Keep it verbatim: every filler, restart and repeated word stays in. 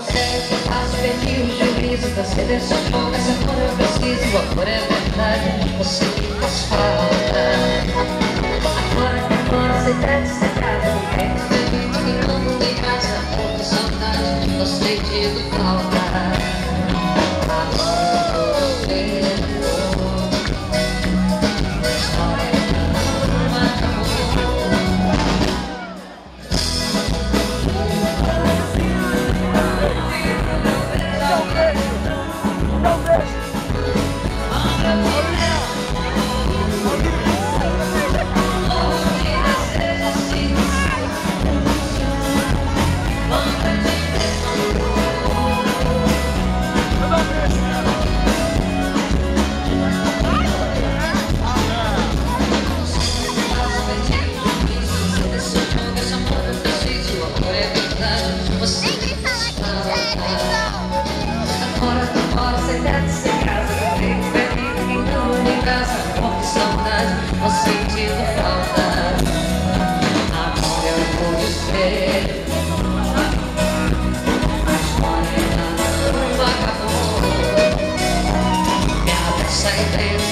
Perdi o juízo, você deixou fogo, essa cor eu preciso. Agora é verdade, você me faz falta. Agora que agora você deve ser casa, não quer feliz, ficando em casa. Tô com saudade, tô sentindo falta. Agora eu tô vendo, a história não acabou. Você deve ser casa, eu fico feliz, ficando em casa. Com que saudade, tô sentindo falta. Agora eu vou dizer, a história não acabou. Me abraça e vem.